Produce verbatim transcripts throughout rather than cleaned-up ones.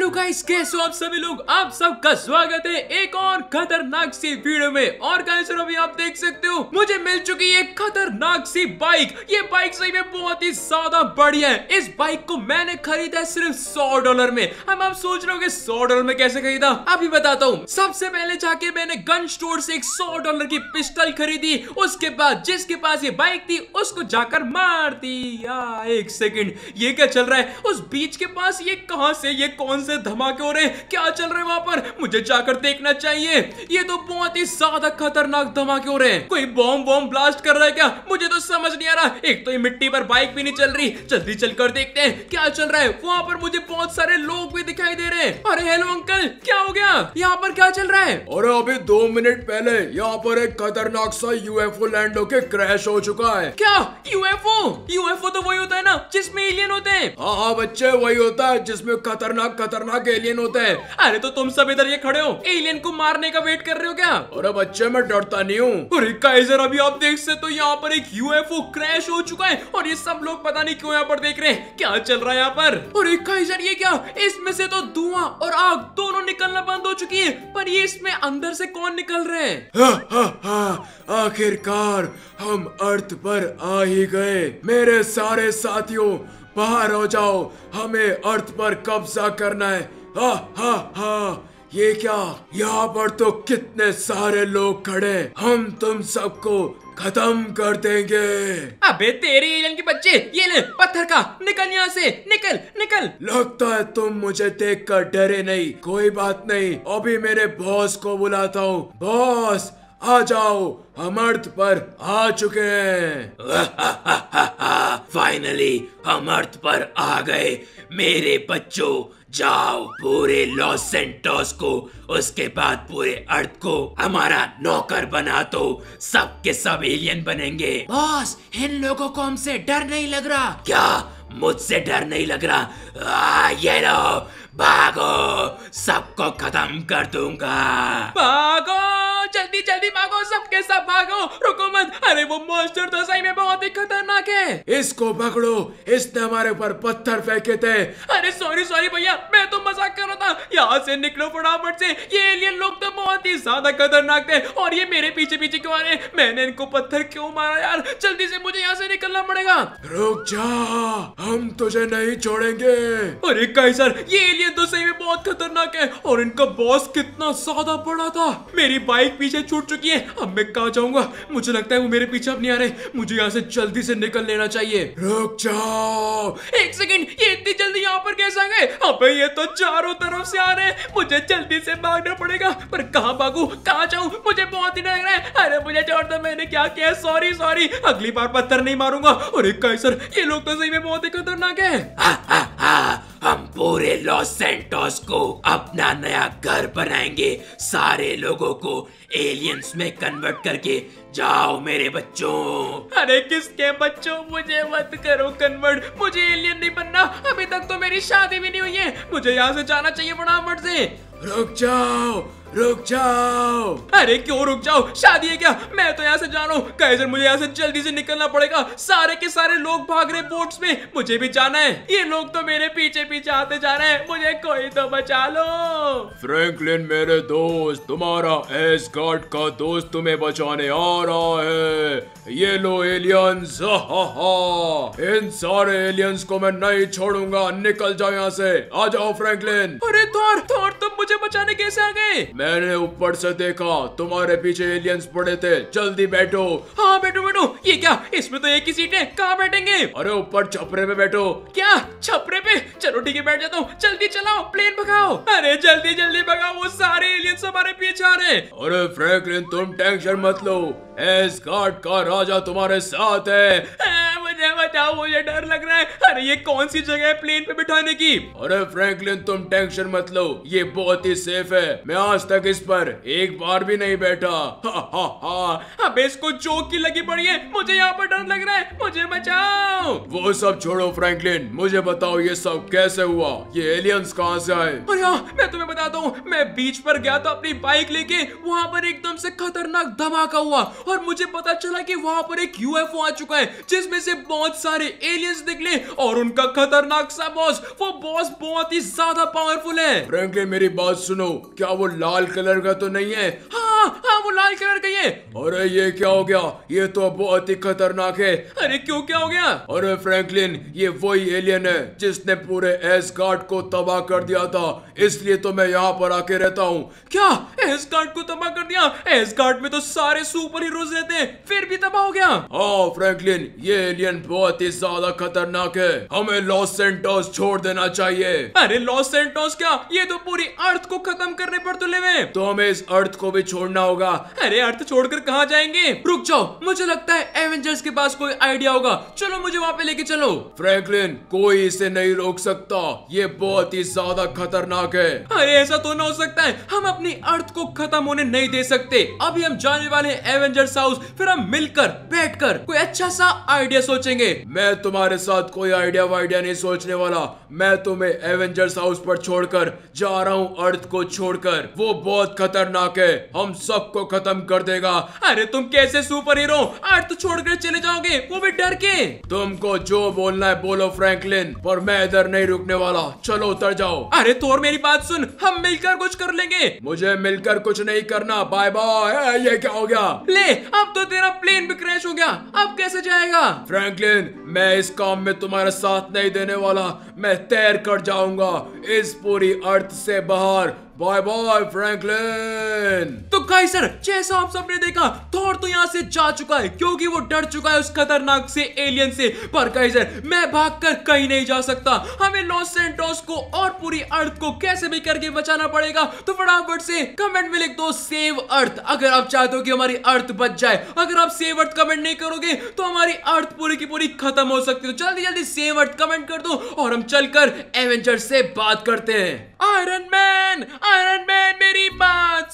Hello guys, कैसे हो आप सभी लोग। आप सबका स्वागत है एक और खतरनाक सी वीडियो में। और गाइस अभी आप देख सकते हो मुझे मिल चुकी है एक खतरनाक सी बाइक। ये बाइक सही में बहुत ही ज्यादा बढ़िया है। इस बाइक को मैंने खरीदा है सिर्फ सौ डॉलर में। हम आप सोच रहे हो कि सौ डॉलर में कैसे खरीदा, अभी बताता हूँ। सबसे पहले जाके मैंने गन स्टोर से एक सौ डॉलर की पिस्टल खरीदी। उसके बाद जिसके पास ये बाइक थी उसको जाकर मार दिया। एक सेकंड, ये क्या चल रहा है उस बीच के पास? ये कहां से, ये कौन से धमाके हो रहे हैं? क्या चल रहा है वहां पर? मुझे जाकर देखना चाहिए। ये तो बहुत ही ज्यादा खतरनाक धमाके हो रहे हैं। कोई बॉम्ब बॉम्ब ब्लास्ट कर रहा है क्या? मुझे तो समझ नहीं आ रहा। एक तो ये मिट्टी पर बाइक भी नहीं चल रही। जल्दी चलकर देखते हैं क्या चल रहा है। वहां पर मुझे बहुत सारे लोग भी दिखाई दे रहे हैं। अरे हेलो अंकल, क्या हो गया? यहाँ पर क्या चल रहा है? अरे अभी दो मिनट पहले यहाँ पर एक खतरनाक सा यूएफओ लैंड होके क्रैश हो चुका है। क्या यूएफओ? यूएफओ तो वही होता है ना जिसमें एलियन होते हैं। हाँ हाँ बच्चे, वही होता है जिसमें खतरनाक खतरनाक एलियन होते हैं। अरे तो तुम सब इधर ये खड़े हो, एलियन को मारने का वेट कर रहे हो क्या? अरे बच्चे, मैं डरता नहीं हूँ। अरे काइजर, अभी आप देख सकते हो यहाँ पर एक यूएफओ क्रैश हो चुका है और ये सब लोग पता नहीं क्यों यहाँ पर देख रहे हैं। क्या चल रहा है यहाँ पर? अरे काइजर, ये क्या? इसमें से तो धुआं और आग दोनों निकलना बंद हो चुकी है, पर ये इसमें अंदर से कौन निकल रहे हैं? हा, हा, हा, आखिरकार हम अर्थ पर आ ही गए। मेरे सारे साथियों बाहर हो जाओ, हमें अर्थ पर कब्जा करना है। हा हा हा, ये क्या? यहाँ पर तो कितने सारे लोग खड़े। हम तुम सबको खत्म कर देंगे। अबे तेरे एलियन के बच्चे, ये ले पत्थर का, निकल यहाँ से, निकल निकल। लगता है तुम मुझे देखकर डरे नहीं। कोई बात नहीं, अभी मेरे बॉस को बुलाता हूँ। बॉस आ जाओ, हम अर्थ पर आ चुके हैं। फाइनली हम अर्थ पर आ गए। मेरे बच्चों, जाओ पूरे लॉस सेंटोस को, उसके बाद पूरे अर्थ को हमारा नौकर बना दो। सब के सब एलियन बनेंगे। बॉस, इन लोगों को हमसे डर नहीं लग रहा क्या? मुझसे डर नहीं लग रहा? आ, ये लो, भागो, सबको खत्म कर दूंगा। भागो, जल्दी जल्दी भागो, सबके सब भागो, रुको मत। अरे वो मॉन्स्टर तो सही में बहुत ही खतरनाक है। इसको पकड़ो, इसने हमारे ऊपर पत्थर फेंके थे। अरे सॉरी सॉरी भैया, मैं तो मजाक कर रहा था। यहाँ से निकलो फटाफट से। ये एलियन लोग तो बहुत ही ज्यादा खतरनाक थे और ये मेरे पीछे पीछे क्यों आ रहे हैं? मैंने इनको पत्थर क्यों मारा यार? जल्दी से मुझे यहाँ से निकलना पड़ेगा। रुक जा, हम तुझे नहीं छोड़ेंगे। अरे काइजर, ये एलियन तो सही में बहुत खतरनाक है और इनका बॉस कितना ज्यादा बड़ा था। मेरी बाइक पीछे छूट चुकी है। अब मैं कहाँ जाऊंगा? मुझे लगता है वो मेरे पीछे अब नहीं आ रहे। मुझे यहाँ से जल्दी से निकल लेना चाहिए। रुक जाओ। एक सेकंड, ये इतनी जल्दी यहाँ पर कैसे आ गए? अबे ये तो चारों तरफ से आ रहे हैं। मुझे जल्दी से भागना पड़ेगा, पर कहाँ भागूं, कहाँ जाऊं? मुझे बहुत ही डर लग रहा है। अरे मुझे छोड़ दो, मैंने क्या किया? सॉरी सॉरी, अगली बार पत्थर नहीं मारूंगा। अरे काइजर, ये लोग तो सही में बहुत ही खतरनाक है। हा, हा, हा, हम पूरे लॉस सेंटोस को अपना नया घर बनाएंगे। सारे लोगों को एलियंस में कन्वर्ट करके। जाओ मेरे बच्चों। अरे किसके बच्चों? मुझे मत करो कन्वर्ट, मुझे एलियन नहीं बनना। अभी तक तो मेरी शादी भी नहीं हुई है। मुझे यहाँ से जाना चाहिए फटाफट से। रुक जाओ, रुक जाओ। अरे क्यों रुक जाओ? शादी है क्या? मैं तो यहाँ से जा रहा हूँ। काइजर, मुझे यहाँ से जल्दी से निकलना पड़ेगा। सारे के सारे लोग भाग रहे बोट्स में, मुझे भी जाना है। ये लोग तो मेरे पीछे पीछे आते जा रहे हैं। मुझे कोई तो बचा लो। फ्रैंकलिन मेरे दोस्त, तुम्हारा एसगार्ड का दोस्त तुम्हें बचाने आ रहा है। ये लो एलियंस। हा हा हा, इन सारे एलियंस को मैं नहीं छोड़ूंगा। निकल जाओ यहाँ से। आ जाओ फ्रैंकलिन। अरे थॉर, थॉर तुम मुझे बचाने कैसे आ गए? मैंने ऊपर से देखा, तुम्हारे पीछे एलियंस पड़े थे। जल्दी बैठो। हाँ बैठो बैठो। ये क्या? इसमें तो एक ही सीट है, कहाँ बैठेंगे? अरे ऊपर छपरे पे बैठो। क्या छपरे पे? चलो ठीक है, बैठ जाता हूँ। जल्दी चलाओ, प्लेन भगाओ। अरे जल्दी जल्दी भगाओ, वो सारे एलियंस हमारे पीछे आ रहे हैं। अरे फ्रैंकलिन, तुम टेंशन मत लो, एसगार्ड का राजा तुम्हारे साथ है। आ, मुझे बचाओ, मुझे डर लग रहा है। अरे ये कौन सी जगह है प्लेन पे बिठाने की? अरे फ्रैंकलिन, तुम टेंशन मत लो, ये बहुत ही सेफ है। मैं आज तक इस पर एक बार भी नहीं बैठा। हा हा हा। अबे इसको जोक की लगी पड़ी है। मुझे यहाँ पर डर लग रहा है, मुझे बचाओ। वो सब छोड़ो फ्रैंकलिन, मुझे बताओ ये सब कैसे हुआ? ये एलियंस कहाँ से आए? अरे हाँ, मैं तुम्हें बताता हूँ। मैं बीच पर गया था अपनी बाइक लेके, वहाँ पर एकदम से खतरनाक धमाका हुआ और मुझे पता चला कि वहाँ पर एक यूएफओ आ चुका है जिसमें से बहुत सारे एलियंस निकले और उनका खतरनाक सा बॉस, वो बॉस बहुत ही ज्यादा पावरफुल है। फ्रैंकलिन मेरी बात सुनो, क्या वो लाल कलर का तो नहीं है? हाँ हाँ वो लाल कलर का ही है। अरे ये क्या हो गया? ये तो बहुत ही खतरनाक है। अरे क्यों, क्या हो गया? अरे फ्रैंकलिन ये वही एलियन है जिसने पूरे एसगार्ड को तबाह कर दिया था, इसलिए तो मैं यहाँ पर आके रहता हूँ। क्या एसगार्ड को तबाह कर दिया? एसगार्ड में तो सारे सुपर हीरोज रहते हैं, फिर भी तबाह हो गया? हाँ फ्रैंकलिन ये एलियन बहुत ही ज्यादा खतरनाक है, हमें लॉस सैंटोस छोड़ देना चाहिए। अरे लॉस सैंटोस क्या, ये तो पूरी अर्थ को खत्म करने पर तुले हुए। तो हमें इस अर्थ को भी छोड़ना होगा। अरे अर्थ छोड़कर कहाँ जाएंगे? रुक जाओ, मुझे लगता है एवेंजर्स के पास कोई आइडिया होगा, चलो मुझे वहाँ पे लेके चलो। फ्रैंकलिन कोई इसे नहीं रोक सकता, ये बहुत ही ज्यादा खतरनाक है। अरे ऐसा तो ना हो सकता है, हम अपनी अर्थ को खत्म होने नहीं दे सकते। अभी हम जाने वाले हैं एवेंजर्स हाउस, फिर हम मिलकर बैठकर कोई अच्छा सा आइडिया सोचेंगे। मैं तुम्हारे साथ कोई आइडिया वाइडिया नहीं सोचने वाला, मैं तुम्हें एवेंजर्स हाउस पर छोड़कर जा रहा हूँ, अर्थ को छोड़कर। वो बहुत खतरनाक है, हम सबको खत्म कर देगा। अरे तुम कैसे सुपर हीरो अर्थ छोड़कर चले जाओगे, वो भी डर के? तुमको जो बोलना है बोलो फ्रैंकलिन, पर मैं इधर नहीं रुकने वाला, चलो उतर जाओ। अरे थोर मेरी बात सुन, हम मिलकर कुछ कर लेंगे। मुझे मिलकर कुछ नहीं करना, बाय बाय। ये क्या हो गया? ले अब तो तेरा प्लेन भी क्रैश हो गया, अब कैसे जाएगा? फ्रैंकलिन मैं इस काम में तुम्हारा साथ नहीं देने वाला, मैं तैर कर जाऊंगा इस पूरी अर्थ से बाहर। Bye bye Franklin. तो काइसर जैसा आप सबने देखा, थॉर तो यहाँ से जा चुका है क्योंकि वो डर चुका है उस खतरनाक से एलियन से। पर काइसर मैं भागकर कहीं नहीं जा सकता, हमें लॉस सैंटोस को और पूरी अर्थ को कैसे भी करके बचाना पड़ेगा। तो फटाफट से कमेंट में लिख दो सेव अर्थ, अगर आप चाहते हो कि हमारी अर्थ बच जाए। अगर आप सेव अर्थ कमेंट नहीं करोगे तो हमारी अर्थ पूरी की पूरी खत्म हो सकती है। तो जल्दी जल्दी सेव अर्थ कमेंट कर दो और हम चलकर एवेंजर से बात करते हैं। आयरन मैन, आयरन मैन मेरी बात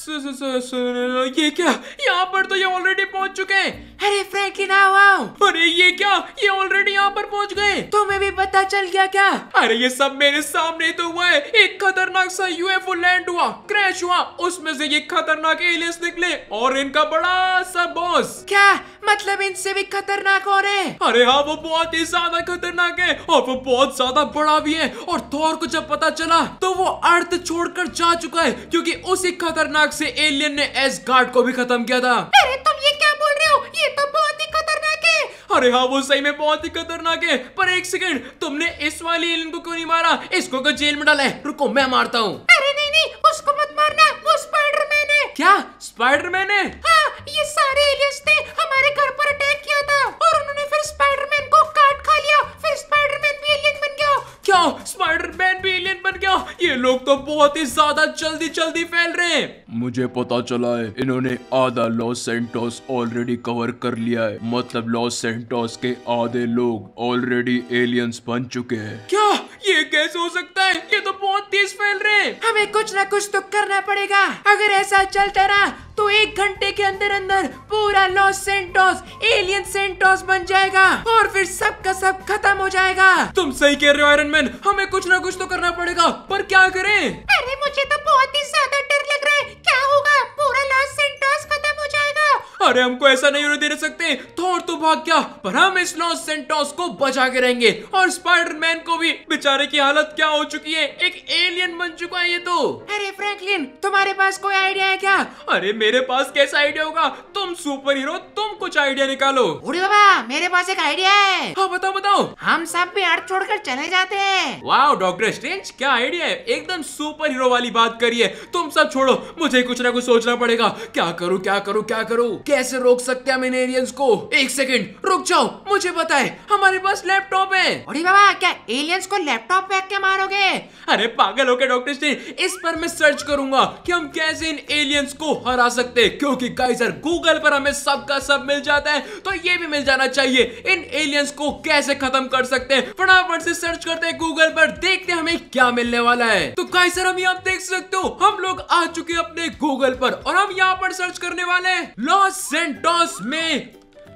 सुनो। ये क्या, यहाँ पर तो ये ऑलरेडी पहुंच चुके हैं। अरे फ्रैंकलिन आओ आओ। अरे ये क्या, ये ऑलरेडी यहाँ पर पहुंच गए? तुम्हें भी पता चल गया क्या? अरे ये सब मेरे सामने ही तो हुआ है। एक खतरनाक सा यूएफओ लैंड हुआ, क्रैश हुआ, उसमें से ये खतरनाक एलियंस निकले और इनका बड़ा सा बॉस। क्या मतलब इनसे भी खतरनाक हो रहे? अरे हाँ वो बहुत ही ज्यादा खतरनाक है और वो बहुत ज्यादा बड़ा भी है। और थॉर को जब पता चला तो वो अर्थ छोड़कर जा चुका है क्योंकि उसी खतरनाक से एलियन ने एसगार्ड को भी खत्म किया था। अरे तुम ये क्या बोल रहे हो, ये तो बहुत ही खतरनाक है। अरे हाँ वो सही में बहुत ही खतरनाक है। पर एक सेकंड, तुमने इस वाली एलियन को क्यों नहीं मारा? इसको को जेल में डाला है, रुको मैं मारता हूँ। अरे नहीं नहीं उसको मत मारना, वो स्पाइडरमैन है। क्या स्पाइडरमैन है? हाँ ये सारे एलियंस ने हमारे घर पर अटैक किया था और उन्होंने फिर स्पाइडरमैन को काट खा लिया, फिर स्पाइडरमैन भी एलियन बन गया। क्या स्पाइडरमैन भी एलियन बन गया? ये लोग तो बहुत ही ज्यादा जल्दी जल्दी फैल रहे हैं। मुझे पता चला है इन्होंने आधा लॉस सैंटोस ऑलरेडी कवर कर लिया है, मतलब लॉस सैंटोस के आधे लोग ऑलरेडी एलियंस बन चुके हैं। क्या ये कैसे हो सकता है? ये तो बहुत तेज फैल रहे हैं। हमें कुछ ना कुछ तो करना पड़ेगा, अगर ऐसा चलता रहा तो एक घंटे के अंदर अंदर पूरा लॉस सैंटोस एलियन सैंटोस बन जाएगा और फिर सब का सब खत्म हो जाएगा। तुम सही कह रहे हो आयरन मैन, हमें कुछ ना कुछ तो करना पड़ेगा, पर क्या करें? अरे मुझे तो बहुत ही ज्यादा डर लग रहा है, क्या होगा? पूरा लॉस सैंटोस खत्म हो जाएगा। अरे हमको ऐसा नहीं होने दे सकते। थॉर तो भाग गया पर हम इस लॉस सैंटोस को बचा के रहेंगे। और स्पाइडरमैन को भी, बेचारे की हालत क्या हो चुकी है, एक एलियन बन चुका है ये तो। अरे फ्रैंकलिन तुम्हारे पास कोई आइडिया है क्या? अरे मेरे पास कैसा आइडिया होगा, तुम सुपर हीरो, तुम कुछ आइडिया निकालो। उड़ी बाबा मेरे पास एक आइडिया है। हाँ बताओ बताओ। हम सब भी अर्थ छोड़कर चले जाते हैं। वाओ डॉक्टर स्ट्रेंज क्या आइडिया है, एकदम सुपर हीरो वाली बात करिए। तुम सब छोड़ो, मुझे कुछ ना कुछ सोचना पड़ेगा। क्या करूँ क्या करूँ क्या करूँ, कैसे रोक सकते हैं हम इन एलियंस को? एक सेकंड रुक जाओ, मुझे पता है, हमारे पास लैपटॉप है। उड़ी बाबा क्या एलियंस को लैपटॉप फेंक के मारोगे? अरे पागल हो गए डॉक्टर स्ट्रेंज, इस पर मैं सर्च करूंगा कि हम कैसे इन एलियंस को हरा सकते हैं, क्योंकि गाइजर गूगल पर हमें सब का सब मिल जाता है, तो ये भी मिल जाना चाहिए। इन एलियंस को कैसे खत्म कर सकते हैं, फटाफट से सर्च करते हैं गूगल पर, देखते हैं हमें क्या मिलने वाला है। तो गाइजर हम यहाँ देख सकते हो, हम लोग आ चुके हैं अपने गूगल पर और हम यहाँ पर सर्च करने वाले हैं लॉस सैंटोस में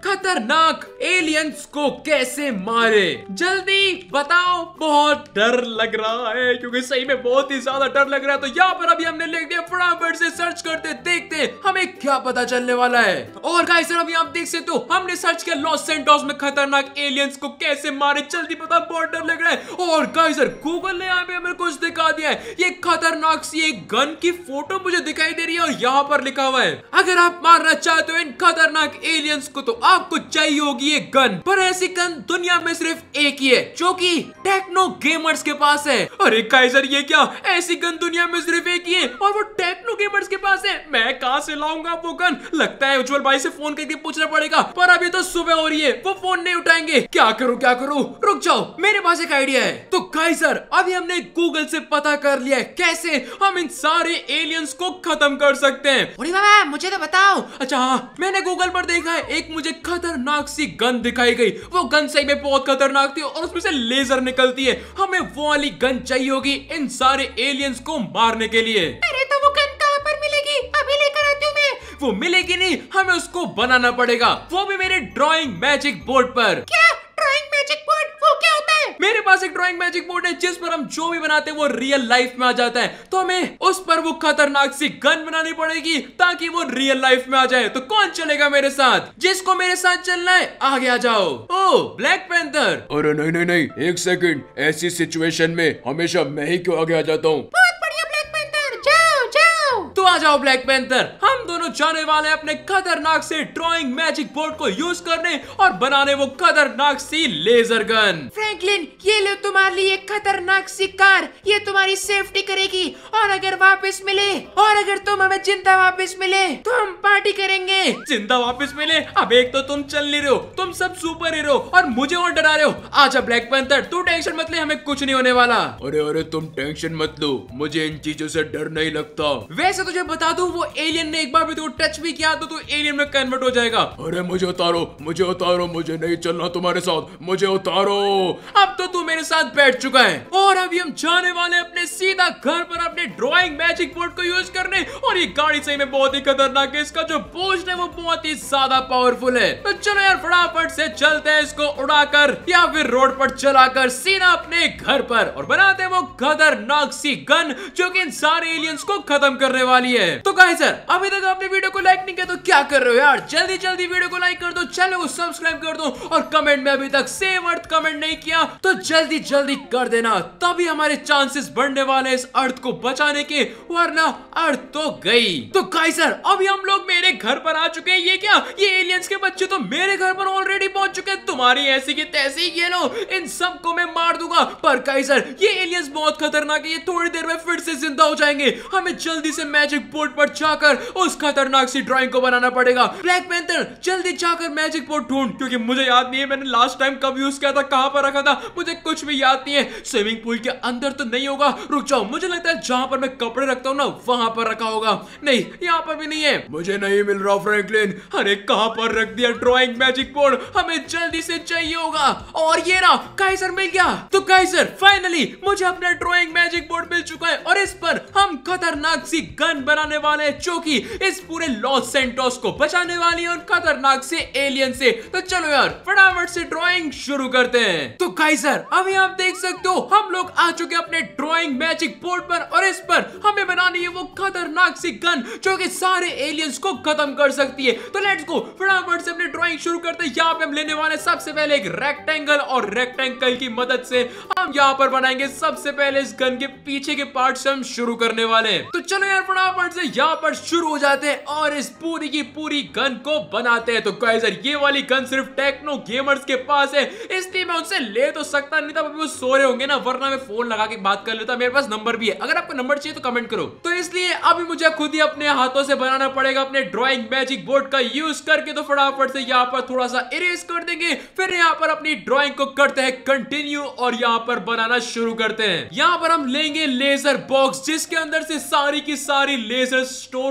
खतरनाक एलियंस को कैसे मारे, जल्दी बताओ। बहुत डर लग रहा है क्योंकि सही में बहुत ही ज्यादा डर लग रहा है। तो यहाँ पर अभी हमने लिख दिया, फटाफट से सर्च करते देखते हमें क्या पता चलने वाला है। और गाइस अभी आप देख सकते हो हमने सर्च किया लॉस सैंटोस में खतरनाक एलियंस को कैसे मारे, जल्दी पता, बहुत डर लग रहा है। और गाइस गूगल ने यहाँ पे हमें कुछ दिखा दिया है, ये खतरनाक सी एक गन की फोटो मुझे दिखाई दे रही है और यहाँ पर लिखा हुआ है अगर आप मारना चाहते हो इन खतरनाक एलियंस को तो आपको चाहिए होगी ये गन। पर ऐसी गन दुनिया में सिर्फ एक ही है जो कि टेक्नो गेमर्स के पास है। अरे गाइस ये क्या, ऐसी गन दुनिया में सिर्फ एक ही है और वो टेक्नो गेमर्स के पास है। मैं कहां से लाऊंगा वो गन? लगता है उज्जवल भाई से फोन करके पूछना पड़ेगा, पर अभी तो सुबह हो रही है, वो फोन नहीं उठाएंगे। क्या करूं क्या करूं, रुक जाओ, मेरे पास एक आइडिया है। तो गाइस अभी हमने गूगल से पता कर लिया है कैसे हम इन सारे एलियंस को खत्म कर सकते हैं। अरे बाबा मुझे तो बताओ। अच्छा हाँ, मैंने गूगल पर देखा है, एक मुझे खतरनाक सी गन दिखाई गई। वो गन सही में बहुत खतरनाक थी और उसमें से लेजर निकलती है। हमें वो वाली गन चाहिए होगी इन सारे एलियंस को मारने के लिए। अरे तो वो गन कहाँ पर मिलेगी? अभी लेकर आती हूँ मैं। वो मिलेगी नहीं, हमें उसको बनाना पड़ेगा, वो भी मेरे ड्राइंग मैजिक बोर्ड पर। क्या ड्राइंग मैजिक बोर्ड? वो क्या होता है? मेरे पास एक ड्राइंग मैजिक बोर्ड है जिस पर हम जो भी बनाते हैं वो रियल लाइफ में आ जाता है। तो हमें उस पर वो खतरनाक सी गन बनानी पड़ेगी ताकि वो रियल लाइफ में आ जाए। तो कौन चलेगा मेरे साथ? जिसको मेरे साथ चलना है आगे आ जाओ। Oh Black Panther. अरे नहीं नहीं नहीं, एक सेकंड, ऐसी सिचुएशन में हमेशा मैं ही क्यों आगे आ जाता हूँ? बहुत बढ़िया ब्लैक पैंथर, जाओ जाओ। तो आ जाओ ब्लैक पैंथर, हम दोनों जाने वाले हैं अपने खतरनाक से ड्राइंग मैजिक बोर्ड को यूज करने और बनाने वो खतरनाक सी लेजर गन। फ्रैंकलिन ये लो तुम्हारे लिए खतरनाक सी कार, ये तुम्हारी सेफ्टी करेगी और अगर वापस मिले और अगर तुम हमें जिंदा वापस मिले तो हम पार्टी करेंगे। जिंदा वापस मिले? अब एक तो तुम चल नहीं रहे हो, तुम सब सुपर हीरो और मुझे और डरा रहे हो। आजा ब्लैक पैंथर, तू टेंशन मत ले, हमें कुछ नहीं होने वाला। अरे अरे तुम टेंशन मत लो, मुझे इन चीजों से डर नहीं लगता। वैसे तुझे बता दूं, वो एलियन ने एक बार भी तो टच भी किया तो तू एलियन में कन्वर्ट हो जाएगा। अरे मुझे उतारो, मुझे उतारो, मुझे नहीं चलना तुम्हारे साथ, मुझे उतारो। अब तो तू मेरे साथ बैठ चुका है और अभी हम जाने वाले अपने सीधा घर पर अपने ड्राइंग मैजिक बोर्ड को यूज करने। और ये गाड़ी सही में बहुत ही खतरनाक है, इसका जो बोझ है वो बहुत ही ज्यादा पावरफुल है। तो चलो यार फटाफट से चलते हैं, इसको उड़ाकर या फिर रोड पर चलाकर सीधा अपने घर पर और बनाते हैं वो खतरनाक सी गन जो कि इन सारे एलियंस को खत्म करने वाली है। तो गाइस सर अभी तक आपने वीडियो को लाइक नहीं किया तो क्या कर रहे हो यार, जल्दी जल्दी वीडियो को लाइक कर दो, चैनल को सब्सक्राइब कर दो और कमेंट में अभी तक सेव अर्थ कमेंट नहीं किया तो जल्दी जल्दी कर देना, तभी हमारे चांसेस बढ़ने वाले इस अर्थ को बचाने के, वरना अर्थ तो गई। तो गाइस सर अभी हम लोग मेरे घर पर आ चुके हैं। ये क्या, ये एलियंस के बच्चे तो मेरे घर पर ऑलरेडी पहुंच चुके हैं। तुम्हारी ऐसी की तैसी, ये लो इन सबको मैं मार दूंगा। पर गाइस सर ये एलियंस बहुत खतरनाक है, ये थोड़ी देर में फिर से जिंदा हो जाएंगे। हमें जल्दी से मैजिक बोर्ड पर जाकर उस खतरनाक सी ड्राइंग को बनाना पड़ेगा। ब्लैक पैंथर जल्दी जाकर मैजिक बोर्ड ढूंढ, क्योंकि मुझे याद नहीं है मैंने लास्ट टाइम कब यूज किया था, कहां पर रखा था, मुझे कुछ भी याद नहीं है। स्विमिंग पूल के अंदर तो नहीं होगा, रुक जाओ, मुझे लगता है जहां पर मैं कपड़े रखता हूं ना वहां पर रखा होगा। नहीं यहाँ पर भी नहीं है, मुझे नहीं मिल रहा फ्रैंकलिन। अरे कहां पर रख दिया ड्राइंग मैजिक बोर्ड, हमें जल्दी से चाहिए होगा। और ये रहा, काइसर मिल गया। तो काइसर फाइनली मुझे अपना ड्राइंग मैजिक बोर्ड मिल चुका है और इस पर हम खतरनाक सी गन बनाने वाले हैं जो कि इस पूरे लॉस सैंटोस को बचाने वाली है और खतरनाक से एलियन से। तो चलो यार फटाफट से ड्राइंग शुरू करते हैं। तो काइसर अभी आप देख सकते हो हम लोग आ चुके अपने ड्राइंग मैजिक बोर्ड पर और इस पर हमें बनानी है वो खतरनाक सी गन जो कि सारे एलियंस को खत्म कर सकती है। तो लेट्स गो, फटाफट से अपनी ड्राइंग शुरू करते हैं। यहाँ पे हम लेने वाले सबसे पहले एक रेक्टेंगल और रेक्टेंगल की मदद से हम यहाँ पर बनाएंगे सबसे पहले इस गन के पीछे के पार्ट से हम शुरू करने वाले हैं। तो चलो यार फटाफट से यहाँ पर शुरू हो जाते हैं और इस पूरी की पूरी गन को बनाते हैं। तो गाइस ये वाली गन सिर्फ टेक्नो गेमर्स के पास है, इसलिए मैं उनसे ले तो सकता नहीं था, अभी वो सो रहे होंगे ना, वरना मैं फोन लगा के बात कर लेता। मेरे पास नंबर भी है, अगर आपको नंबर चाहिए तो कमेंट करो। तो इसलिए अभी मुझे खुद ही अपने हाथों से बनाना पड़ेगा अपने ड्राइंग मैजिक बोर्ड का यूज करके। तो फटाफट से यहाँ पर थोड़ा सा इरेज कर देंगे, फिर यहाँ पर अपनी ड्राइंग को करते हैं कंटिन्यू और यहाँ पर बनाना शुरू करते हैं। यहाँ पर हम लेंगे लेजर बॉक्स जिसके अंदर से सारी की सारी लेजर स्टोर होने वाली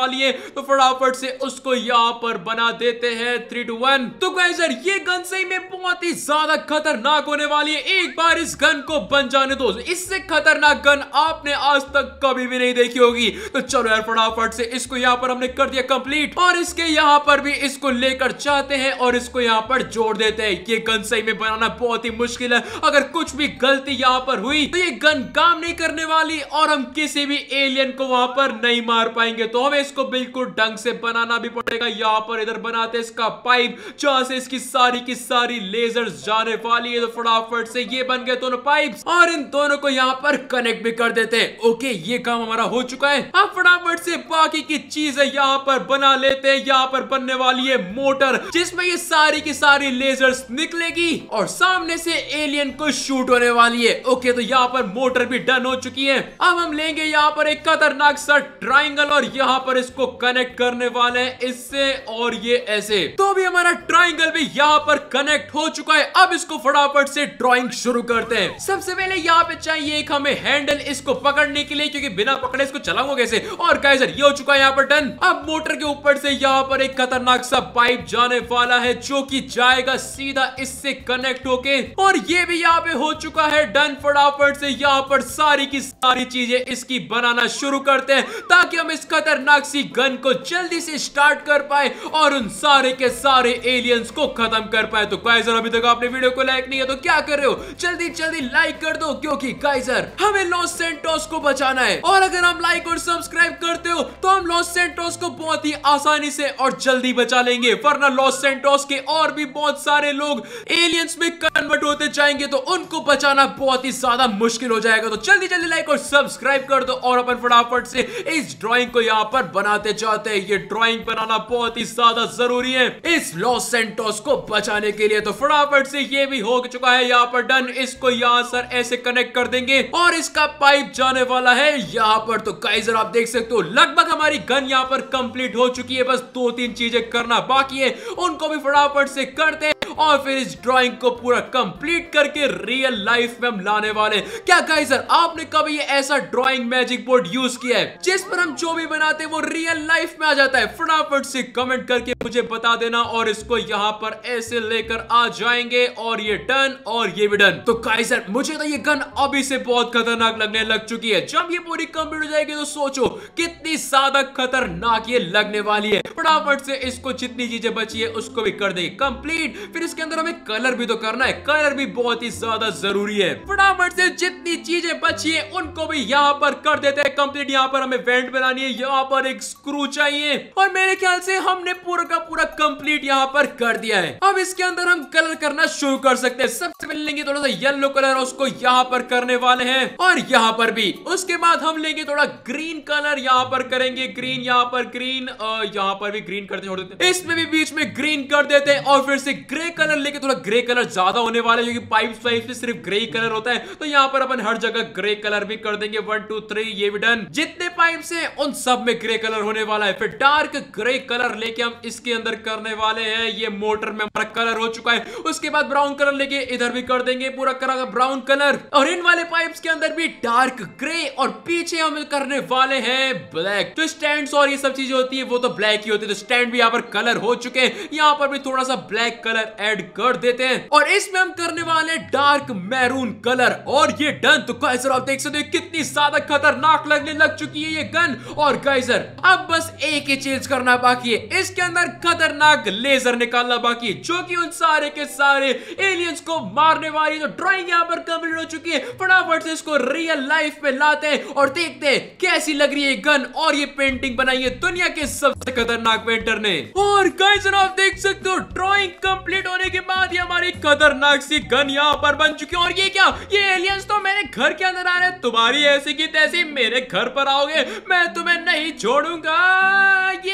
वाली है, तो फटाफट से उसको यहाँ पर बना देते हैं। Three two one. तो गाइस यार ये गन सही में बहुत ही ज्यादा खतरनाक होने वाली है। एक बार इस गन को बन जाने दो, इससे खतरनाक गन आपने आज तक कभी भी नहीं देखी होगी। तो चलो यार फटाफट से इसको यहाँ पर हमने कर दिया कंप्लीट, और इसके यहाँ पर भी इसको लेकर जाते हैं और इसको यहाँ पर जोड़ देते हैं। ये गन सही में बनाना बहुत ही मुश्किल है, अगर कुछ भी गलती यहाँ पर हुई तो ये गन काम नहीं करने वाली और हम किसी भी एलियन को वहां पर नहीं मार पाएंगे। तो हमें इसको बिल्कुल ढंग से बनाना भी पड़ेगा। यहाँ पर इधर बनाते हैं इसका पाइप, जहां से इसकी सारी की सारी लेजर्स जाने वाली है। तो फटाफट से ये बन गए दोनों पाइप्स, और इन दोनों को यहाँ पर कनेक्ट भी कर देते हैं। ओके ये काम हमारा हो चुका है। अब फटाफट से बाकी की चीजें यहाँ पर बना लेते हैं। यहाँ पर बनने वाली है मोटर, जिसमें ये सारी की सारी लेजर्स निकलेगी और सामने से एलियन को शूट होने वाली है। ओके तो यहाँ पर मोटर भी डन हो चुकी है। अब हम लेंगे यहाँ पर एक खतरनाक सा ट्राइंगल और यहाँ पर इसको कनेक्ट करने वाले हैं इससे और ये ऐसे। तो अभी हमारा ट्राइंगल भी यहाँ पर कनेक्ट हो चुका है। अब इसको फटाफट से ड्राइंग शुरू करते हैं। सबसे पहले यहाँ पे चाहिए एक हमें हैंडल इसको पकड़ने के लिए, क्योंकि बिना पकड़े इसको चलाऊंगा कैसे। और गाइस ये हो चुका है यहाँ पर डन। अब मोटर के ऊपर से यहाँ पर एक खतरनाक सा पाइप जाने वाला है, जो कि जाएगा सीधा इससे कनेक्ट होके, और ये भी यहाँ पे हो चुका है डन। फटाफट से यहाँ पर सारी की सारी चीजें इसकी बनाना शुरू करते हैं, ताकि हम इस खतरनाक सी गन को जल्दी से स्टार्ट कर पाए और उन सारे के सारे एलियंस को खत्म कर पाए। तो गाइजर अभी तक आपने वीडियो को लाइक नहीं है तो क्या कर रहे हो, जल्दी जल्दी लाइक कर दो, क्योंकि गाइजर हमें लॉस सैंटोस को बचाना है। और अगर हम लाइक और सब्सक्राइब करते हो तो हम लॉस सैंटोस को बहुत ही आसानी से और जल्दी बचा लेंगे, वरना लॉस सैंटोस के और भी बहुत सारे लोग एलियंस में कन्वर्ट होते जाएंगे तो उनको बचाना बहुत ही ज्यादा मुश्किल हो जाएगा। तो जल्दी जल्दी लाइक और सब्सक्राइब कर दो, और अपन फटाफट से इस ड्राइंग को यहाँ पर बनाते जाते हैं। ये ड्राइंग बनाना बहुत ही ज्यादा जरूरी है इस लॉस सैंटोस को बचाने के लिए। तो फटाफट से ये भी हो चुका है यहाँ पर डन। इसको यहाँ सर ऐसे कनेक्ट कर देंगे और इसका पाइप जाने वाला है यहाँ पर। तो गाइजर आप देख सकते हो लगभग हमारी गन यहाँ पर कंप्लीट हो चुकी है, बस दो तीन चीजें करना बाकी है, उनको भी फटाफट से करते हैं और फिर इस ड्राइंग को पूरा कंप्लीट करके रियल लाइफ में हम लाने वाले। क्या गाइजर आपने कभी ऐसा ड्राइंग मैजिक बोर्ड यूज किया है जिस पर हम जो भी बनाते हैं वो रियल लाइफ में आ जाता है? फटाफट से कमेंट करके मुझे बता देना, और इसको यहाँ पर ऐसे लेकर आ जाएंगे और ये डन और ये भी डन। तो गाइजर मुझे तो ये गन अभी से बहुत खतरनाक लगने लग चुकी है। जब ये पूरी कंप्लीट हो जाएगी तो सोचो कितनी ज्यादा खतरनाक ये लगने वाली है। फटाफट से इसको जितनी चीजें बची है उसको भी कर देंगे कंप्लीट। फिर इसके अंदर हमें कलर भी तो करना है, कलर भी बहुत ही ज्यादा जरूरी है। फटाफट से जितनी चीजें बची है उनको भी यहाँ पर कर देते हैं कंप्लीट। यहाँ पर हमें वेंट बनानी है, यहाँ पर एक स्क्रू चाहिए, और मेरे ख्याल से हमने पूरा का पूरा कंप्लीट यहाँ पर कर दिया है। अब इसके अंदर हम कलर करना शुरू कर सकते हैं। सबसे पहले लेंगे थोड़ा सा येलो कलर, उसको यहाँ पर करने वाले हैं, और यहाँ पर भी। उसके बाद हम लेंगे थोड़ा ग्रीन कलर, यहाँ पर करेंगे ग्रीन, यहाँ पर ग्रीन, यहाँ पर भी ग्रीन करते छोड़ देते हैं, इसमें भी बीच में ग्रीन कर देते हैं, और फिर से ग्रे कलर लेके, थोड़ा ग्रे कलर ज्यादा होने वाला है क्योंकि पाइप्स पाइप्स में सिर्फ ग्रे कलर होता है। तो यहाँ पर अपन हर जगह ग्रे कलर भी कर देंगे। वन टू थ्री ये भी डन। जितने पाइप्स हैं उन सब में ग्रे कलर होने वाला है। फिर डार्क ग्रे कलर लेके हम इसके अंदर करने वाले हैं। ये मोटर में हमारा कलर हो चुका है। उसके बाद ब्राउन कलर लेके इधर भी कर देंगे पूरा करा ब्राउन कलर, और इन वाले पाइप्स के अंदर भी डार्क ग्रे, और पीछे हम करने वाले हैं ब्लैक। तो स्टैंड्स और ये सब चीजें होती है वो तो ब्लैक ही होती है। तो स्टैंड भी यहाँ पर कलर हो चुके हैं, यहाँ पर भी थोड़ा सा ब्लैक कलर ऐड कर देते हैं, और इसमें हम करने वाले डार्क मैरून कलर, और ये डन। तो गाइजर आप देख सकते हो कितनी ज्यादा खतरनाक लगने लग चुकी है ये गन। और गाइजर अब बस एक ही चीज करना बाकी है, इसके अंदर खतरनाक लेजर निकालना बाकी है, जो कि उन सारे के सारे एलियंस को मारने वाली। तो ड्राइंग यहाँ पर कंप्लीट हो चुकी है। फटाफट से इसको रियल लाइफ में लाते हैं और देखते हैं कैसी लग रही है गन। और ये पेंटिंग बनाई है दुनिया के सबसे खतरनाक पेंटर ने। और गाइजर आप देख सकते हो ड्राइंग कंप्लीट होने के बाद ये हमारी खतरनाक सी गन यहाँ पर बन चुकी है। और ये क्या, ये एलियंस तो मेरे घर के अंदर आ रहे हैं। तुम्हारी ऐसी की तैसी मेरे घर पर आओगे, मैं तुम्हें नहीं छोड़ूंगा। ये लो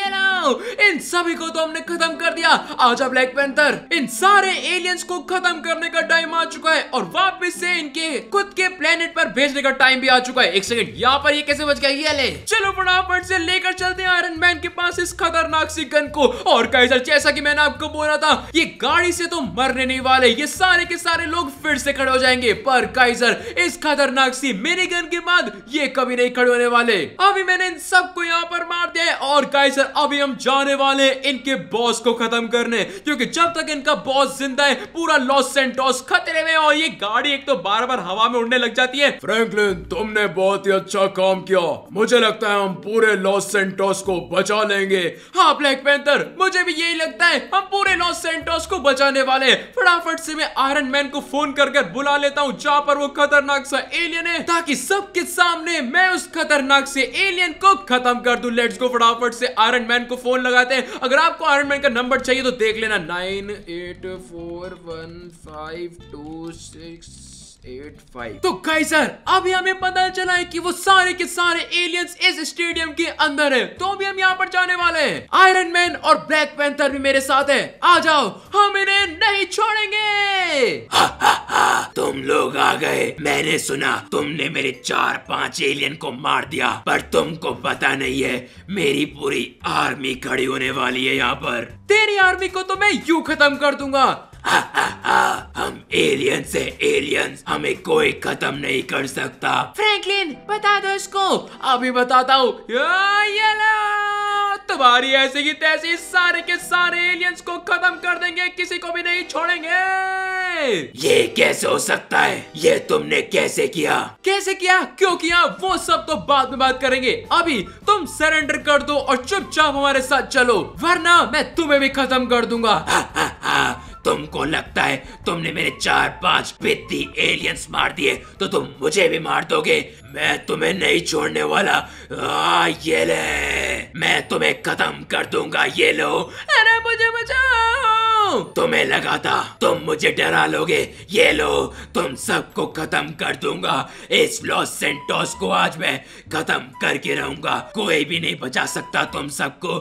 वाओ, इन सभी को तो हमने खत्म कर दिया। आजा ब्लैक पैंथर, इन सारे एलियंस को खत्म करने का टाइम आ चुका है और वापस से इनके खुद के प्लेनेट पर भेजने का टाइम भी आ चुका है। एक सेकंड, यहाँ पर ये कैसे बच गया? ये ले, चलो फटाफट से लेकर चलते हैं आयरन मैन के पास इस खतरनाक सी गन को। और काइजर, जैसा कि मैंने आपको बोला था, ये गाड़ी से तो मरने नहीं वाले, ये सारे के सारे लोग फिर से खड़े हो जाएंगे। पर काइजर, इस खतरनाक सी मिनी गन के बाद ये कभी नहीं खड़े होने वाले। अभी मैंने इन सबको यहाँ पर मार दिया है और काइजर अभी हम जाने वाले इनके बॉस को खत्म करने, क्योंकि जब तक इनका बॉस जिंदा है पूरा लॉस सैंटोस खतरे में। और ये गाड़ी एक तो बार बार हवा में उड़ने लग जाती है। फ्रैंकलिन, तुमने बहुत ही अच्छा काम किया। मुझे लगता है हम पूरे लॉस सैंटोस को बचा लेंगे। हाँ ब्लैक पैंथर, मुझे भी यही लगता है, हम पूरे लॉस सैंटोस को बचाने वाले हैं। फटाफट से मैं आयरन मैन को फोन कर कर बुला लेता हूँ जहाँ पर वो खतरनाक सा एलियन है, ताकि सबके सामने मैं उस खतरनाक से एलियन को खत्म कर दूं। लेट्स गो, फटाफट से आयरन मैन को फोन लगाते हैं। अगर आपको आयरन मैन का नंबर चाहिए तो देख लेना, nine eight four one five two six eight five. तो काइजर, अभी हमें पता चला है कि वो सारे के सारे एलियंस इस स्टेडियम के अंदर है, तो अभी हम यहाँ पर जाने वाले हैं। आयरन मैन और ब्लैक पैंथर भी मेरे साथ है, आ जाओ, हम इन्हें नहीं छोड़ेंगे। हा, हा, हा, तुम लोग आ गए। मैंने सुना तुमने मेरे चार पांच एलियन को मार दिया, पर तुमको पता नहीं है मेरी पूरी आर्मी खड़ी होने वाली है यहाँ पर। तेरी आर्मी को तो मैं यूं खत्म कर दूंगा। हा, हा, हा, हम एलियन से एलियंस, हमें कोई खत्म नहीं कर सकता। फ्रैंकलिन, बता दो इसको। अभी बताता हूँ। तुम्हारी ऐसे की तैसे सारे के सारे एलियंस को खत्म कर देंगे, किसी को भी नहीं छोड़ेंगे। ये कैसे हो सकता है? ये तुमने कैसे किया? कैसे किया, क्यों किया, वो सब तो बाद में बात करेंगे। अभी तुम सरेंडर कर दो और चुपचाप हमारे साथ चलो, वरना मैं तुम्हें भी खत्म कर दूंगा। हा, हा, हा, तुमको लगता है तुमने मेरे चार पांच पित्ती एलियंस मार दिए तो तुम मुझे भी मार दोगे? मैं तुम्हें नहीं छोड़ने वाला। आ, ये ले, मैं तुम्हें खत्म कर दूंगा। ये लो। अरे मुझे बचाओ। तुम्हें लगा था तुम मुझे डरा लोगे? ये लो, तुम सबको खत्म कर दूंगा। इस लॉस सैंटोस को आज मैं खत्म करके रहूंगा, कोई भी नहीं बचा सकता तुम सबको।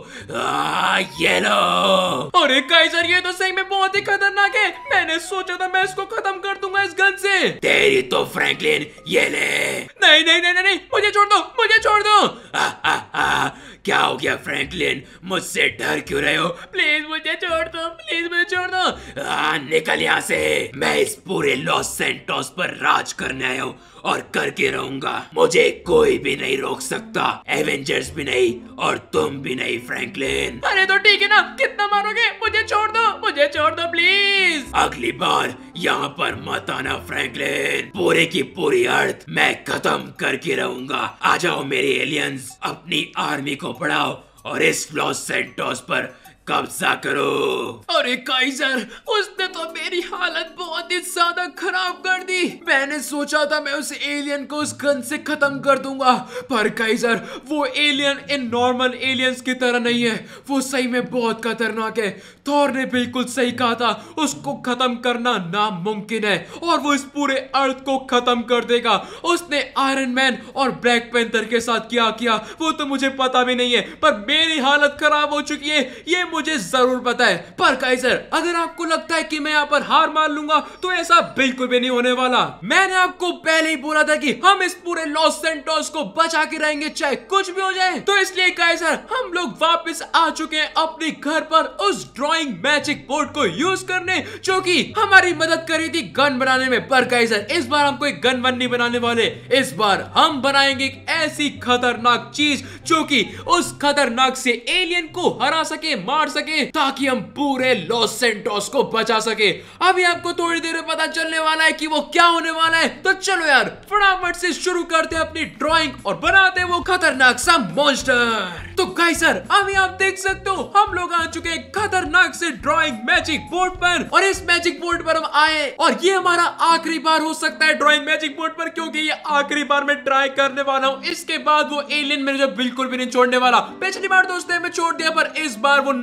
आ, ये लो। अरे काइजर, ये तो सही में बहुत ही खतरनाक है। मैंने सोचा था मैं इसको खत्म कर दूंगा इस गन से। तेरी तो फ्रैंकलिन, ये ले। नहीं नहीं नहीं नहीं, मुझे छोड़ दो, मुझे छोड़ दो। आ, आ, आ, क्या हो गया फ्रैंकलिन? मुझसे डर क्यों रहे हो? प्लीज मुझे छोड़ दो, प्लीज मुझे छोड़ दो। आ, निकल यहाँ से। मैं इस पूरे लॉस सैंटोस पर राज करने आया हूँ और करके रहूंगा। मुझे कोई भी नहीं रोक सकता, एवेंजर्स भी नहीं और तुम भी नहीं फ्रैंकलिन। अरे तो ठीक है ना, कितना मारोगे? मुझे छोड़ दो, मुझे छोड़ दो प्लीज। अगली बार यहाँ पर मत आना फ्रैंकलिन। पूरे की पूरी अर्थ मैं खत्म करके रहूंगा। आ जाओ मेरे एलियंस, अपनी आर्मी को बढ़ाओ और इस लॉस सैंटोस पर कब्जा करो। अरे काइजर, उसने तो मेरी हालत बहुत ही ज्यादा खराब कर दी। मैंने सोचा था मैं उस एलियन को उस गन से खत्म कर दूंगा, पर काइजर वो एलियन इन नॉर्मल एलियंस की तरह नहीं है, वो सही में बहुत खतरनाक है। थॉर ने बिल्कुल सही कहा था, उसको खत्म करना नामुमकिन है और वो इस पूरे अर्थ को खत्म कर देगा। उसने आयरन मैन और ब्लैक पैंथर के साथ क्या किया वो तो मुझे पता भी नहीं है, पर मेरी हालत खराब हो चुकी है ये मुझे जरूर पता है। पर काइजर, अगर आपको लगता है कि मैं यहाँ पर हार मान लूंगा तो ऐसा बिल्कुल भी नहीं होने वाला। मैंने आपको पहले ही बोला था कि हम इस पूरे लॉस सैंटोस को बचा के रहेंगे चाहे कुछ भी हो जाए। तो इसलिए काइजर, हम लोग वापस आ चुके हैं अपने घर पर उस ड्राइंग मैजिक बोर्ड को यूज करने, जो कि हमारी मदद करी थी गन बनाने में। पर काइजर, इस बार हम कोई गन वन नहीं बनाने वाले, इस बार हम बनाएंगे एक ऐसी खतरनाक चीज जो कि उस खतरनाक से एलियन को हरा सके, मार सके, ताकि हम पूरे लॉस सैंटोस को बचा सके। अभी आपको थोड़ी देर में पता चलने वाला है कि वो क्या होने वाला है। तो चलो यार, फटाफट से शुरू करते हैं अपनी ड्राइंग और बनाते हैं वो खतरनाक सा मॉन्स्टर। तो काइजर, अभी आप देख सकते हो हम लोग आ चुके हैं खतरनाक से ड्राइंग मैजिक बोर्ड पर, और इस मैजिक बोर्ड पर हम आए और ये हमारा आखिरी बार हो सकता है ड्राइंग मैजिक बोर्ड पर, क्योंकि ये आखिरी बार मैं ट्राई करने वाला हूँ। इसके बाद वो एलियन मेरे जो बिल्कुल भी नहीं छोड़ने वाला। पिछली बार दोस्तों मैं छोड़ दिया, पर इस बार वो नहीं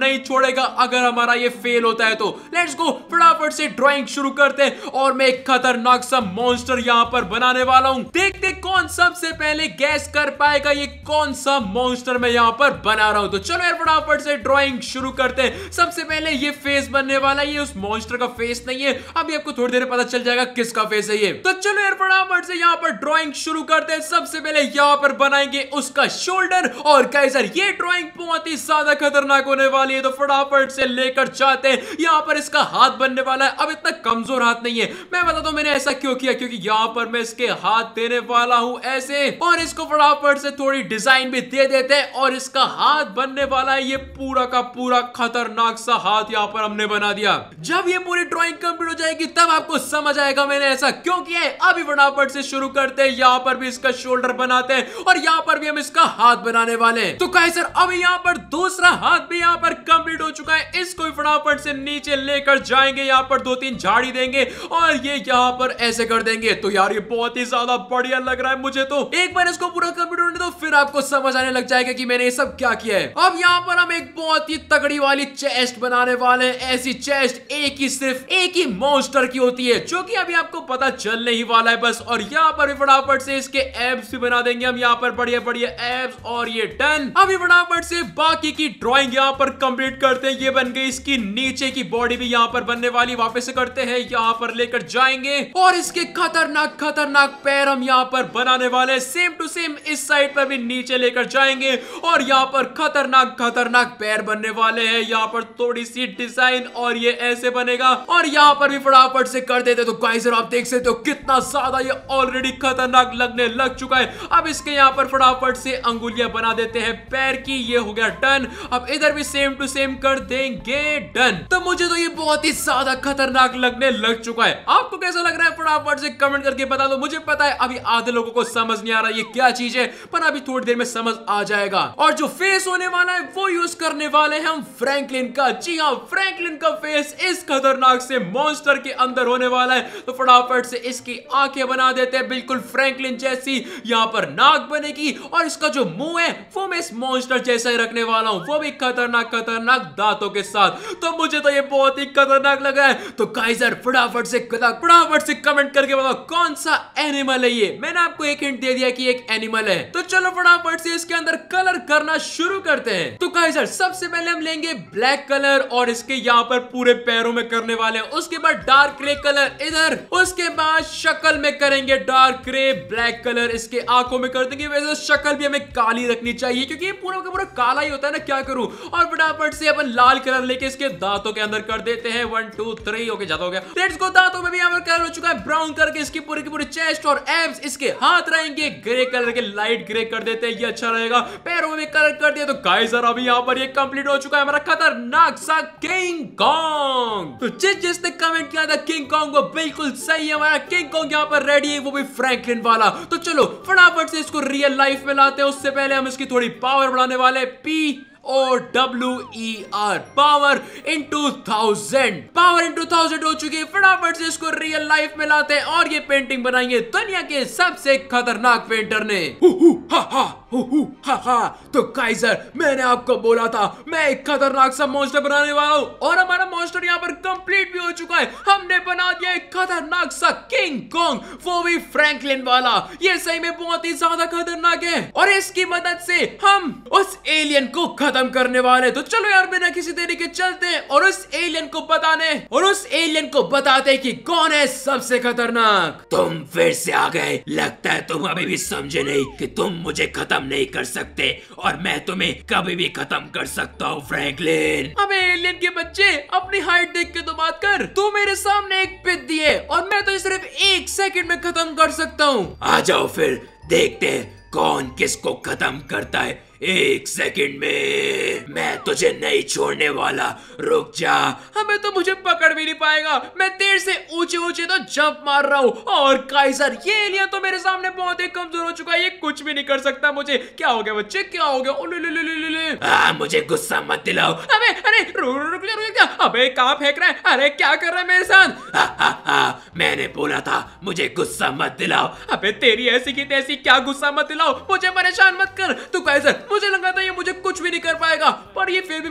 नहीं छोड़ेगा अगर हमारा ये फेल होता है तो। लेट्स गो, फटाफट से ड्राइंग शुरू करते हैं और मैं एक खतरनाक सा मॉन्स्टर यहाँ पर बनाने वाला हूँ। देखते कौन सबसे पहले गैस कर पाएगा ये कौन सा मॉन्स्टर मैं यहाँ पर बना रहा हूँ। तो चलो यार फटाफट से ड्राइंग शुरू करते हैं। सबसे पहले ये फेस बनने वाला है, ये उस मॉन्स्टर का फेस नहीं है, अभी आपको थोड़ी देर में पता चल जाएगा किसका फेस है ये। तो चलो यार फटाफट से यहाँ पर ड्राइंग शुरू करते हैं। सबसे पहले यहाँ पर बनाएंगे उसका शोल्डर और गाइस ये ड्राइंग बहुत ही ज्यादा खतरनाक होने वाली है। तो फटाफट से लेकर जाते हैं। यहाँ पर इसका हाथ बनने वाला है, अब इतना कमजोर हाथ नहीं है। मैं बताता हूँ मैंने ऐसा क्यों किया, क्योंकि यहाँ पर मैं इसके हाथ देने वाला हूँ ऐसे, और इसको फटाफट से थोड़ी डिजाइन भी दे देते हैं और इसका हाथ बनने वाला है ये पूरा का पूरा खतरनाक सा हाथ यहाँ पर हमने बना दिया। जब ये पूरी ड्राइंग कंप्लीट हो जाएगी तब आपको समझ आएगा मैंने ऐसा क्यों किया है। अभी फटाफट से शुरू करते हैं। यहाँ पर भी इसका शोल्डर बनाते हैं और यहाँ पर भी हम इसका हाथ बनाने वाले हैं। तो गाइस सर अभी यहाँ पर दूसरा हाथ भी यहाँ पर कंप्लीट हो चुका है। इसको भी फटाफट से नीचे लेकर जाएंगे, यहाँ पर दो तीन झाड़ी देंगे और ये यहाँ पर ऐसे कर देंगे। तो यार ये बहुत ही ज्यादा बढ़िया लग रहा है मुझे। तो एक बार इसको पूरा कंप्लीट होने दो फिर आपको समझ आने लग जाएगा कि मैंने ये सब क्या किया है। अब यहाँ पर हम एक बहुत ही तगड़ी वाली चेस्ट बनाने वाले हैं। ऐसी चेस्ट एक ही सिर्फ एक ही मॉन्स्टर की होती है, जो कि अभी आपको पता चलने ही वाला है बस। और यहाँ पर भी फटाफट से इसके एब्स भी बना देंगे हम, यहाँ पर बढ़िया बढ़िया एब्स, और ये डन। अभी फटाफट से बाकी की ड्राइंग यहाँ पर कंप्लीट करते हैं। ये बन गई इसकी नीचे की बॉडी भी यहाँ पर बनने वाली, वापस से करते हैं, यहाँ पर लेकर जाएंगे और इसके खतरनाक खतरनाक पैर हम यहाँ पर बनाने वाले हैं। सेम टू सेम इस साइड पर भी नीचे लेकर जाएंगे और यहाँ पर खतरनाक खतरनाक पैर बनने वाले हैं। यहाँ पर थोड़ी सी डिजाइन और ये ऐसे बनेगा और यहाँ पर भी फटाफट से कर देते। तो गाइस आप देख सकते हो कितना ज्यादा ये ऑलरेडी खतरनाक लगने लग चुका है। अब इसके यहाँ पर फटाफट से अंगुलियां बना देते हैं पैर की, ये हो गया डन। अब इधर भी सेम टू सेम कर देंगे, डन। तो मुझे तो ये बहुत ही ज्यादा खतरनाक लगने लग चुका है। आपको कैसा लग रहा है फटाफट से कमेंट करके बता दो। मुझे पता है अभी आधे लोगों को समझ नहीं आ रहा ये क्या चीज है, पर अभी थोड़ी देर में समझ आ जाएगा। और जो फेस होने वाला है वो यूज करने वाले हैं हम फ्रैंकलिन का। जी हाँ, फ्रैंकलिन का फेस इस खतरनाक से मॉन्स्टर के अंदर होने वाला है। तो फटाफट से इसकी आंखें बना देते हैं बिल्कुल फ्रैंकलिन जैसी। यहाँ पर नाक बनेगी और इसका जो मुंह है वो मैं इस मॉन्स्टर जैसा ही रखने वाला हूँ, वो भी खतरनाक खतरनाक दांतों के साथ। तो मुझे तो ये बहुत ही खतरनाक लगा है। तो गाइस फटाफट से फटाफट से कमेंट करके बताओ कौन सा एनिमल है ये। मैंने आपको एक हिंट दे दिया कि एक एनिमल है। तो चलो फटाफट से इसके अंदर कलर करना शुरू करते हैं। तो गाइस सबसे पहले हम लेंगे ब्लैक कलर और इसके यहाँ पर पूरे पैरों में करने वाले हैं। उसके बाद डार्क ग्रे कलर इधर, उसके बाद शक्ल में करेंगे डार्क ग्रे ब्लैक कलर, इसके आंखों में कर देंगे। वैसे शक्ल भी हमें काली रखनी चाहिए क्योंकि ये पूरा का पूरा काला ही होता है ना, क्या करूं। और फटाफट से अपन लाल कलर लेके इसके दांतों के अंदर कर देते हैं। वन टू थ्री ओके ज्यादा हो गया। लेट्स गो, दांतों में भी यहाँ पर कलर हो चुका है ब्राउन करके। इसकी पूरी की पूरी चेस्ट और एब्स, इसके हाथ रहेंगे ग्रे कलर के, लाइट ग्रे कर देते हैं, ये अच्छा रहेगा। पैरों में भी कलर कर दिया। तो गाइस अभी यहाँ पर ये कंप्लीट हो चुका है हमारा खतरनाक सा किंग कॉन्ग। तो जिस जिसने कमेंट किया था किंग कॉन्ग वो बिल्कुल सही है, हमारा किंग कॉन्ग यहाँ पर रेडी है, वो भी फ्रैंकलिन वाला। तो चलो फटाफट से इसको रियल लाइफ में लाते हैं। उससे पहले हम इसकी थोड़ी पावर बढ़ाने वाले। पी और W E R, power into thousand, power into thousand हो चुकी है। फटाफट से इसको रियल लाइफ में लाते हैं और ये पेंटिंग बनाएंगे दुनिया के सबसे खतरनाक पेंटर ने। हु हु हा हा हु हु हा हा। तो काइजर मैंने आपको बोला था मैं एक खतरनाक सा मॉन्स्टर बनाने वाला हूँ और हमारा मॉन्स्टर यहाँ पर कंप्लीट भी हो चुका है। हमने बना दिया एक खतरनाक सा किंग कॉन्ग, वो भी फ्रैंकलिन वाला। ये सही में बहुत ही ज्यादा खतरनाक है और इसकी मदद से हम उस एलियन को खत्म करने वाले। तो चलो यार बिना किसी देरी के चलते हैं और उस एलियन को बताने और उस एलियन को बताते कि कौन है सबसे खतरनाक। तुम फिर से आ गए। लगता है तुम अभी भी समझे नहीं कि तुम मुझे खत्म नहीं कर सकते और मैं तुम्हें कभी भी खत्म कर सकता हूँ फ्रैंकलिन। अबे एलियन के बच्चे, अपनी हाइट देख के तो बात कर। तू मेरे सामने एक पिद्दी है और मैं तो सिर्फ एक सेकंड में खत्म कर सकता हूँ। आ जाओ फिर देखते हैं कौन किसको खत्म करता है। एक सेकंड में मैं तुझे नहीं छोड़ने वाला, रुक जा। हमें तो मुझे पकड़ भी नहीं पाएगा, मैं तेरे से ऊंचे ऊंचे तो जंप मार रहा हूँ। और काइजर ये एलियन तो मेरे सामने बहुत ही कमजोर हो चुका है, ये कुछ भी नहीं कर सकता मुझे। क्या हो गया बच्चे, क्या हो गया? ले ले ले ले ले। आ, मुझे गुस्सा मत दिलाओ। अबे अरे रुक रुक रुक क्या? अबे कहाँ फेंक रहा है? अरे क्या कर रहा है मेरे साथ? हा, हा, हा, मैंने बोला था मुझे गुस्सा मत दिलाओ। अबे तेरी ऐसी की तैसी, क्या गुस्सा मत दिलाओ, मुझे परेशान मत कर। तू काइजर मुझे लगा था ये मुझे कुछ भी नहीं कर पाएगा, पर ये फिर भी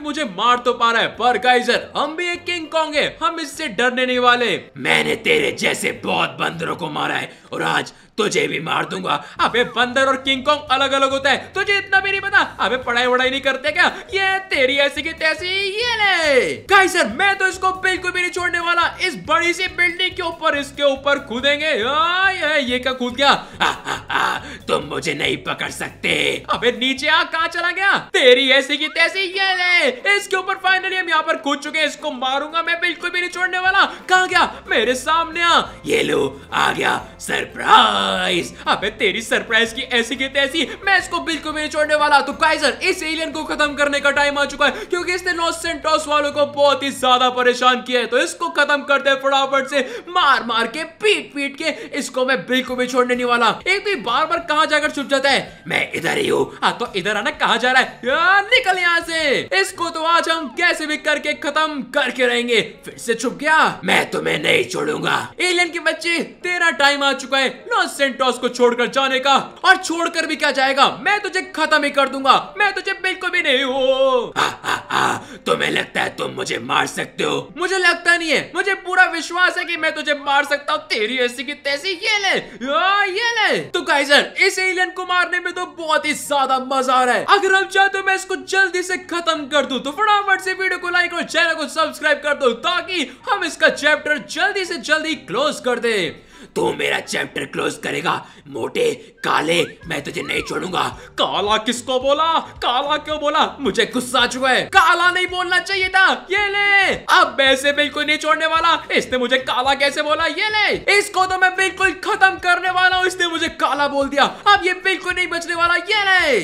मुझे मार तो पा रहा है, पर काइजर हम भी एक किंग कॉन्ग है, हम इससे डरने नहीं वाले। मैंने तेरे जैसे बहुत बंदरों को मारा है और आज तुझे भी मार दूंगा। अबे बंदर और किंग कॉन्ग अलग अलग होता है, तुझे इतना भी नहीं पता? अबे पढ़ाई वढ़ाई नहीं करते क्या? ये तेरी ऐसी की तैसी, ये ले गाइसर, मैं तो इसको बिल्कुल भी नहीं छोड़ने वाला। इस बड़ी सी बिल्डिंग के ऊपर इसके ऊपर कूदेंगे। आ, ये, ये क्या कूद गया? आ, आ, आ, तुम मुझे नहीं पकड़ सकते। अबे नीचे आ, कहाँ चला गया? तेरी ऐसी की तैसी, ये ले इसके ऊपर। फाइनली हम यहाँ पर कूद चुके हैं, इसको मारूंगा मैं, बिल्कुल भी नहीं छोड़ने वाला। कहाँ गया? मेरे सामने आ। ये लो आ गया सरप्राइज। अबे तेरी सरप्राइज की ऐसी की तैसी, मैं इसको बिल्कुल भी नहीं छोड़ने वाला। तो काइजर, इस एलियन को खत्म करने का टाइम आ चुका है, क्योंकि इसने लॉस सेंटोस वालों को बहुत ही ज्यादा परेशान किया है। तो इसको खत्म करते हैं फटाफट से, मार मार के, पीट पीट के। इसको मैं बिल्कुल भी छोड़ने नहीं वाला। एक तो बार बार कहां जाकर छुप जाता है। मैं इधर ही हूँ। हाँ तो इधर आना, कहां जा रहा है? यार निकल यहाँ से। इसको तो आज हम कैसे भी करके खत्म करके रहेंगे। फिर से छुप गया। मैं तुम्हें नहीं छोड़ूंगा। एलियन के बच्चे, तेरा टाइम आ चुका है लॉस सेंटोस को छोड़कर जाने का। और छोड़कर भी क्या जाएगा, मैं तुझे खत्म ही कर दूंगा। मैं तुझे बिल्कुल भी नहीं हूँ। तुम्हें लगता है तुम मुझे मार सकते हो? मुझे लगता नहीं है, मुझे पूरा विश्वास है कि मैं तुझे मार सकता हूँ। तेरी ऐसी की तैसी, ये ले आ, ये ले। तो गाइजर, इस एलियन को मारने में तो बहुत ही ज्यादा मजा आ रहा है। अगर हम चाहते हो मैं इसको जल्दी से खत्म कर दूं, तो फटाफट से वीडियो को लाइक और चैनल को सब्सक्राइब कर दो, ताकि हम इसका चैप्टर जल्दी से जल्दी क्लोज कर दे। तू मेरा चैप्टर क्लोज करेगा मोटे काले? मैं तुझे नहीं छोड़ूंगा। काला किसको बोला? काला क्यों बोला? मुझे गुस्सा आ चुका है। काला नहीं बोलना चाहिए था। ये ले, अब मैं इसे बिल्कुल नहीं छोड़ने वाला। इसने मुझे काला कैसे बोला? ये ले, इसको तो मैं बिल्कुल खत्म करने वाला हूँ। इसने मुझे काला बोल दिया, अब ये बिल्कुल नहीं बचने वाला। ये ले,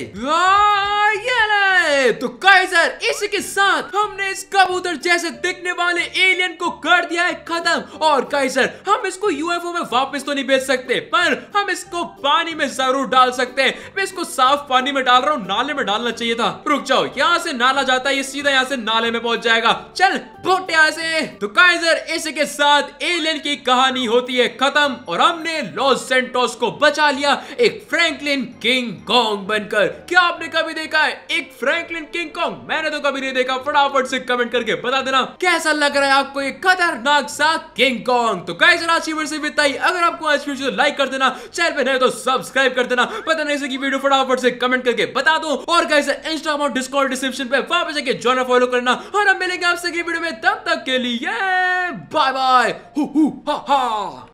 आ, ये ले। तो काइजर, इसी के साथ हमने इस कबूतर जैसे दिखने वाले एलियन को कर दिया है खत्म। और काइजर, हम इसको यूएफओ में वापस तो नहीं भेज सकते, पर हम इसको पानी में जरूर डाल सकते हैं। मैं इसको साफ पानी में डाल रहा हूँ, नाले में डालना चाहिए था। रुक जाओ, यहाँ से नाला जाता है, ये सीधा यहाँ से नाले में पहुंच जाएगा। चल फुट यहाँ से। तो काइजर, इसी के साथ एलियन की कहानी होती है खत्म, और हमने लॉस सेंटोस को बचा लिया एक फ्रैंकलिन किंग कॉन्ग बनकर। क्या आपने कभी देखा है एक फ्रैंकलिन किंग कॉन्ग? मैंने तो कभी नहीं देखा। फटाफट से कमेंट करके बता देना कैसा लग रहा है आपको ये खतरनाक सा किंग कॉन्ग। तो काइजर, आज की वीडियो से इतना ही। अगर आपको आज वीडियो तो लाइक कर देना, चैनल पे नए तो सब्सक्राइब कर देना, पता नहीं से की वीडियो फटाफट से कमेंट करके बता दो। और गाइस, इंस्टाग्राम और डिस्कॉर्ड डिस्क्रिप्शन पे वहां पे जाके ज्वाइन फॉलो करना। और हम मिलेंगे आपसे अगली वीडियो में, तब तक के लिए बाय बाय।